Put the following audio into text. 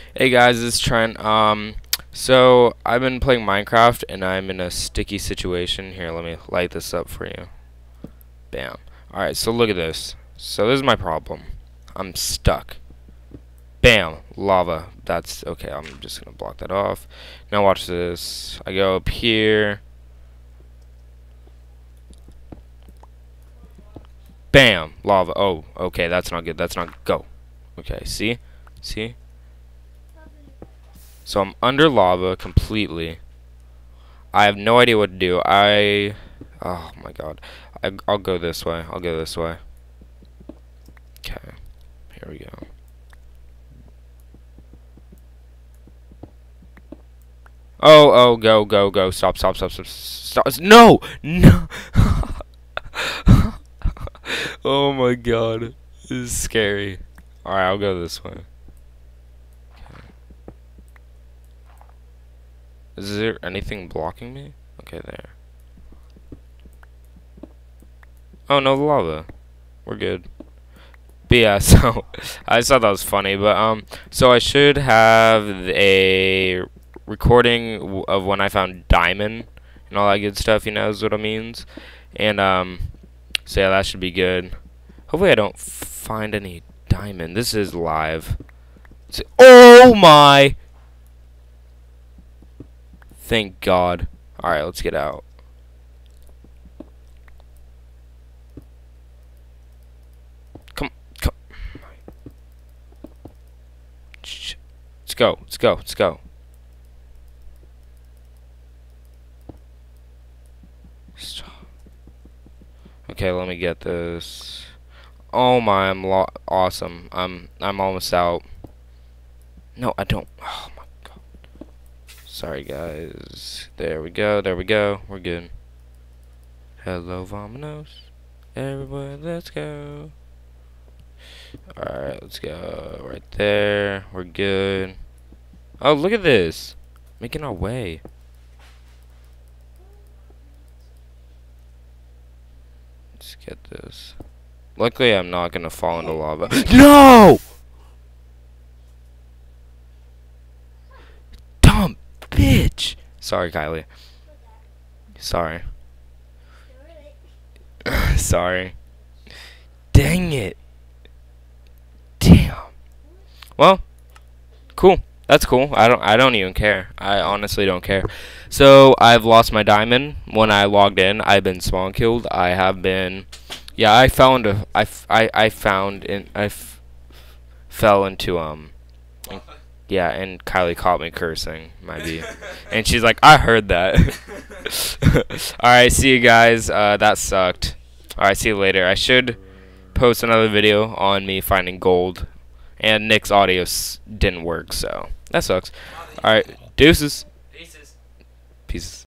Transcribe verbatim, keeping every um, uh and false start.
Hey guys, it's Trent. Um, so I've been playing Minecraft and I'm in a sticky situation. Here, let me light this up for you. Bam. Alright, so look at this. So this is my problem. I'm stuck. Bam, lava. That's okay. I'm just gonna block that off. Now watch this. I go up here. Bam, lava. Oh, okay, that's not good. That's not go. Okay, see? See? So I'm under lava completely. I have no idea what to do. I, oh my god. I, I'll go this way. I'll go this way. Okay. Here we go. Oh, oh, go, go, go. Stop, stop, stop, stop, stop. No! No! Oh my god. This is scary. Alright, I'll go this way. Okay. Is there anything blocking me? Okay, there. Oh, no lava. We're good. But yeah, so I just thought that was funny. But um, so I should have a recording w of when I found diamond and all that good stuff. You know, is what it means. And um, so yeah, that should be good. Hopefully, I don't find any diamond. This is live. It's, oh my! Thank God. All right, let's get out. Let's go, let's go, let's go. Stop. Okay, let me get this. Oh my, I'm lo awesome. I'm I'm almost out. No, I don't. Oh my god. Sorry guys. There we go, there we go. We're good. Hello, Vominos. Everybody, let's go. Alright, let's go. Right there. We're good. Oh, look at this. Making our way. Let's get this. Luckily, I'm not gonna fall into lava. No! Dumb bitch! Sorry, Kylie. Sorry. Sorry. Dang it. Damn. Well, cool. That's cool. I don't I don't even care. I honestly don't care. So, I've lost my diamond when I logged in. I've been spawn killed. I have been Yeah, I found a I, f I, I found in I f fell into um yeah, and Kylie caught me cursing, might be. And she's like, "I heard that." All right, see you guys. Uh that sucked. All right, see you later. I should post another video on me finding gold. And Nick's audio s didn't work, so that sucks. Alright, deuces. Pieces. Pieces.